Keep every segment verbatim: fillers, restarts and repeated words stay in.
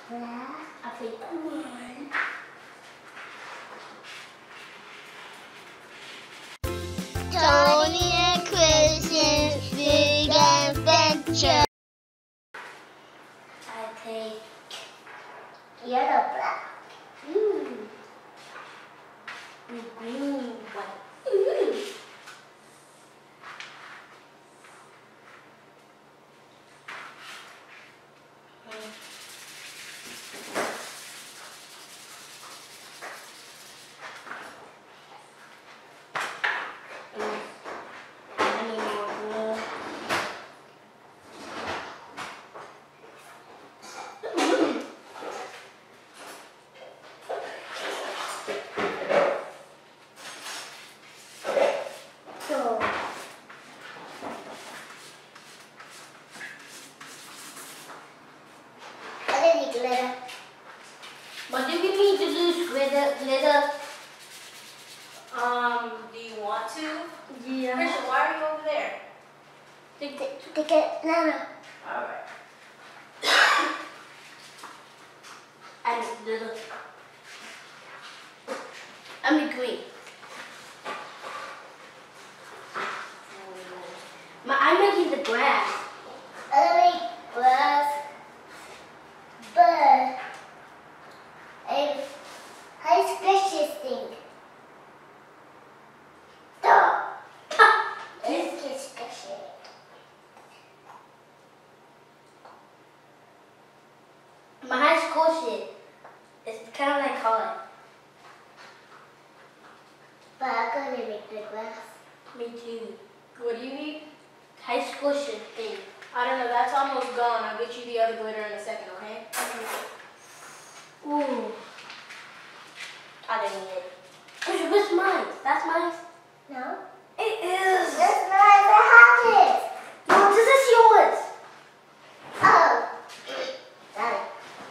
Yeah. I play one. Tony and Christian's Big Adventure. I take yellow, black. Ooh. Green, white. Ooh. So, I didn't need glitter. what do you need to do glitter? Glitter. Um, do you want to? Yeah. Christian, why are you over there? To get, to get glitter. Alright. I need glitter. I mean green. Ma, I'm making the grass. I make grass, bird, and high squishy thing. Dog. It's just squishy. My high school shit is kind of like color. But I'm gonna make the grass. Me too. What do you need? High school shit thing. I don't know, that's almost gone. I'll get you the other glitter in a second, okay? Ooh. I didn't need it. Where's, where's mine? That's mine? No? It is. That's mine. I have it. No, this is yours. Oh. Got it.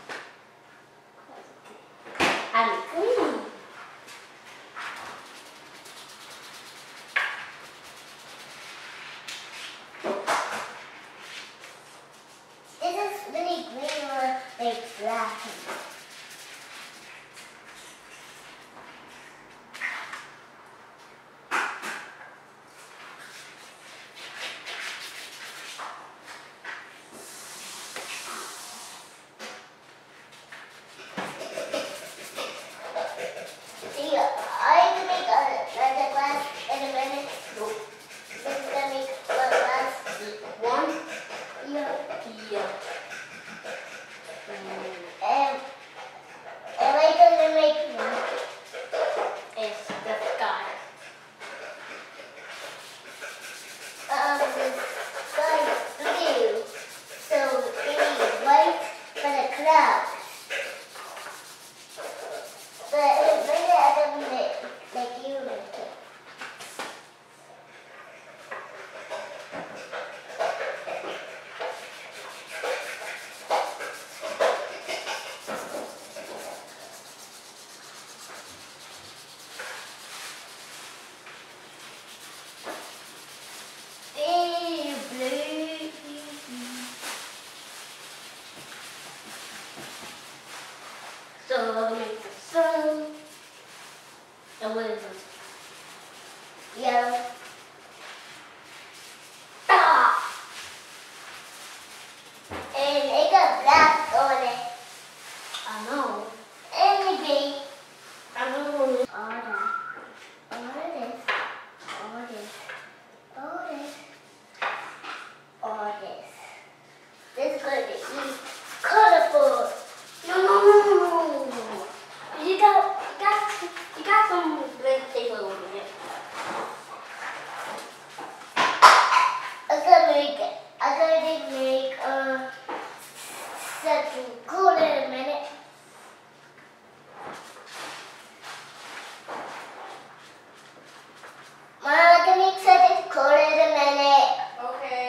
I'm green. This is really green or like black. See, I can make another glass in a minute. This is gonna make one glass. One. Yeah. Yeah. And, and we're gonna make one. It's the sky. Um, the sky is blue, so we need white for the clouds. But in a minute, I'm gonna make, make you make it. Hey, blue. So I'm gonna make the sun. And what is it? Yellow. Ah! And it got black on it. I know. And green. I know. All that. All this. All this. All this. All this. This is going to be colorful. No, no, no, no, no. You got, you got, you got some blank paper over here. I'm gonna make it. I'm gonna make uh something cool in a minute. Mom, I'm gonna make something cool in a minute. Okay.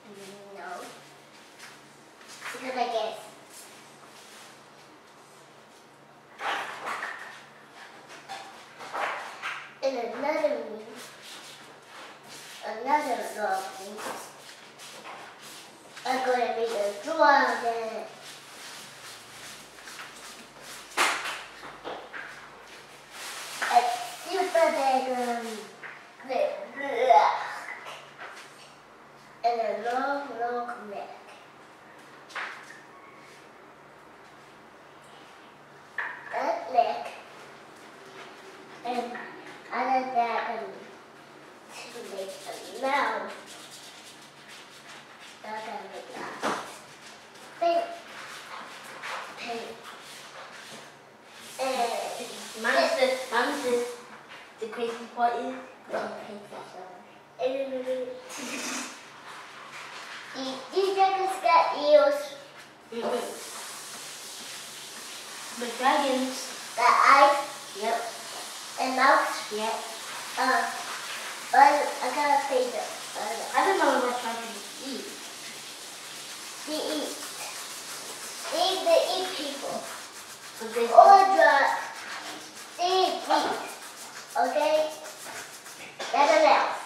No. Because I guess. And another me. Another drawing. I'm going to make a dragon. A super dragon. And a long, long neck. That neck. And other dragon to make a mouth. That's gonna make that. Pink. Pink. And Mine says, mine says, the crazy part is, the pink and these dragons got ears. mm-hmm. The dragons. Got eyes. Yep. And mouth. Yep. Uh, but I gotta say them. I don't know what dragons eat. They eat. They, they eat people. But they Or drugs. They eat meat. Okay? That's a mouse.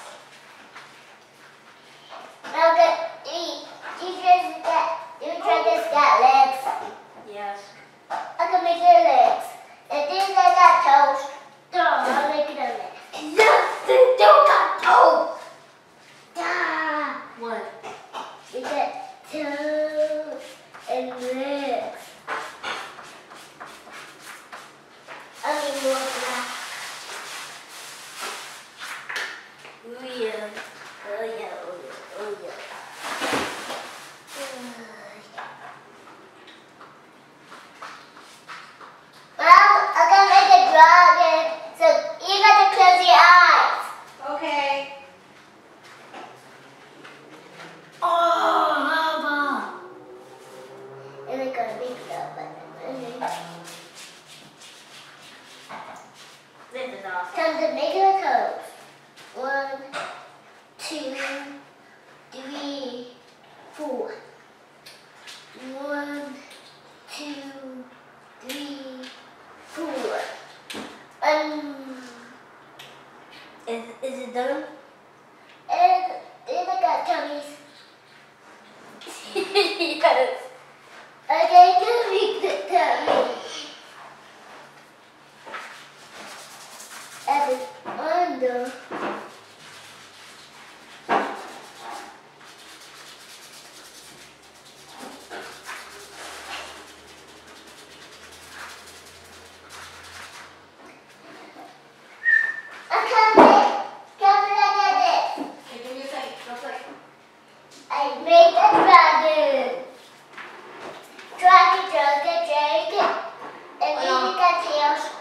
Now get these. These dragons got, these dragons got legs. yes. I can make their legs. And these that got toes. So I'll make their legs. Yes, they do got toes. Ah, What? we got toes and legs. I mean more than that. Oh yeah. Oh yeah. Oh yeah. Oh yeah. Well, I'm gonna make a dragon. So you got to close your eyes. Okay. Oh, lava. And I'm gonna make that button. This is awesome. Time to make your toes. One, two, three, four. One, two, three, four. Um, Is, is it done? and then I got tummies. yes. Okay, gonna make the tummy. And it's under. I'm coming. Come look at this. Okay, give me a second. Real quick. I made a dragon. Dragon, dragon, dragon. And then you got tails.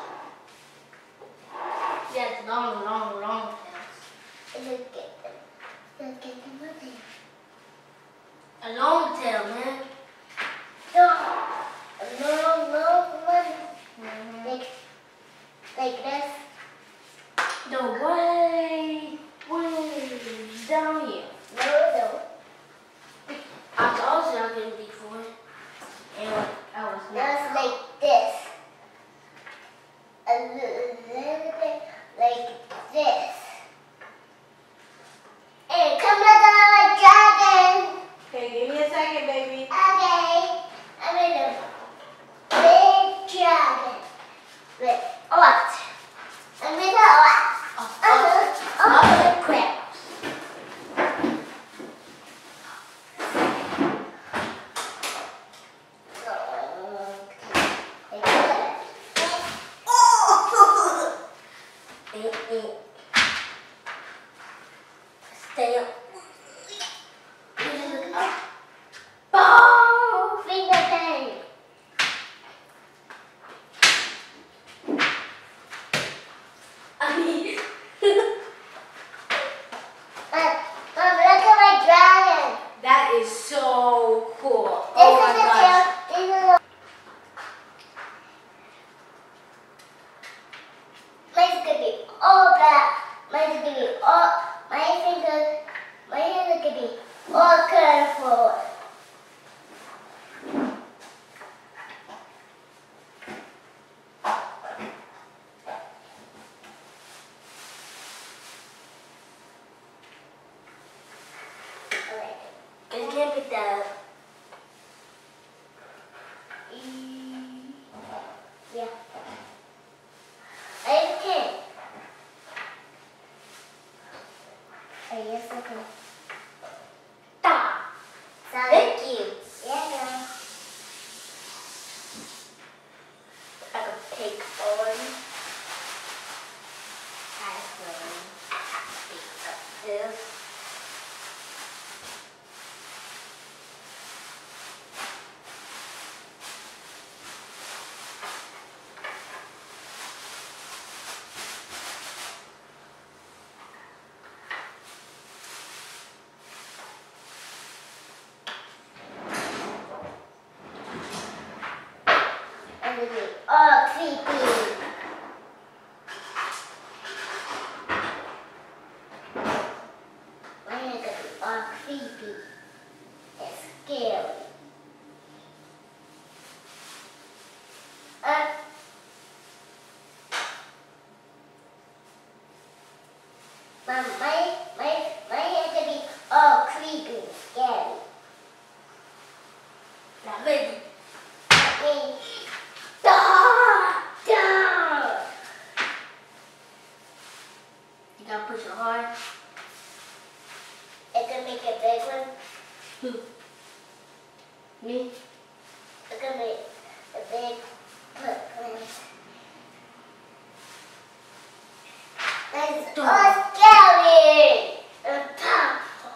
Yes, long, long, long tails. And look at them. Look at them up there. A long tail, man. So, a long, long one. Like, like this. No way. Way down here. No, no. I told you I couldn't be for it. And I was not. Just like this. A little bit like this. And come look at my dragon. Okay, give me a second, baby. Okay. I made a big dragon with what? careful. Because you can't pick that up. Yeah. I can. Oh, yes, I can. Stop. Sorry. Thank you. Yeah, girl. I can take on. I can. Pick up this. And then we all creepy. We're gonna be all creepy and scary. Uh, Mom, my, my, my hair gonna be all creepy and scary. Now, baby. Me. Da, da. You gotta push it hard. I can make a big one. Who? Me? I can make a big footprint. That's all scary. And powerful.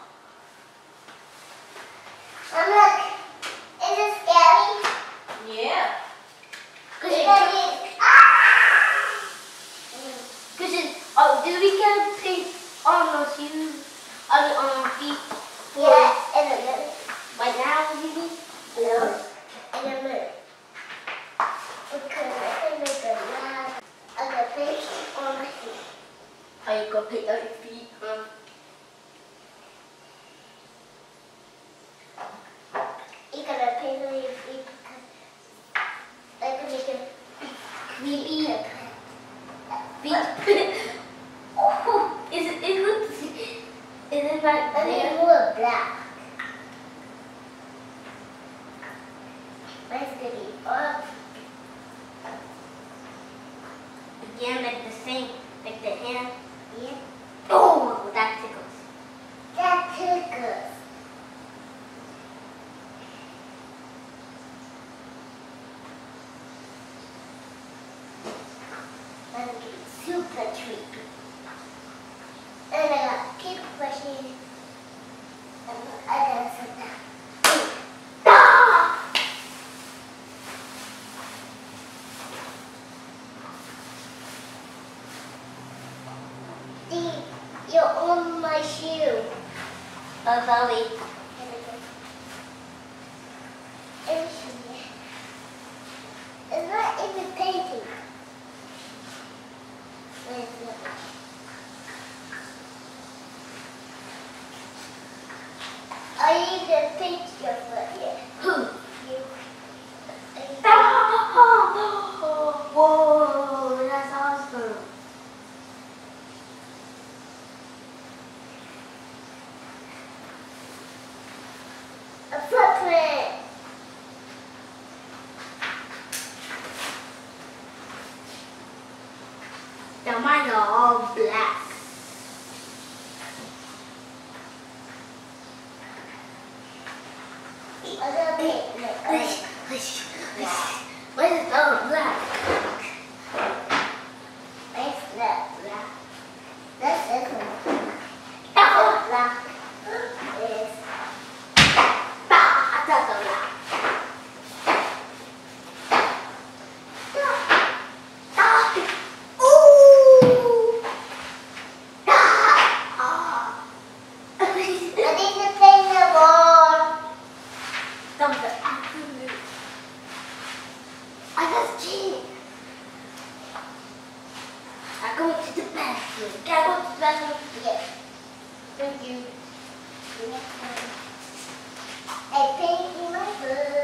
And look, is it scary? Yeah. Cause It's you, gonna be, ah! cause you, oh, did we get a pink on those shoes? I mean, on our feet? For Yeah, in a minute. right now, maybe? No, in a minute. Because I can make a lot of the fish on my feet. How you gonna pick up your feet, huh? You gotta pay for your feet because I can make a Creepy. Feet. Oh, is it, it looks, is it right I need there? more black. Mine's gonna be up. Again, like the same, like the hand. Yeah. Oh, that tickles. That tickles. Mine's gonna be super creepy. And I got keep pushing. And I gotta sit down. Ah! See, you're on my shoe. Oh, sorry. It's not even painting. Wait, look. I need to paint your foot yet. Who? You. Ah! Whoa, that's awesome. A footprint. Now mine are all black. I'm gonna paint it. Hush, hush, hush. Why is it all black? It's not black. That's this one. Ah! Black is Ah, that's all black. Ah! Ooh! Ah! I need to paint the wall. Thumbs up. Absolute. I got cheating. I go to the bathroom. Can I go to the bathroom? Yes. Thank you. Yes. A pink in my book.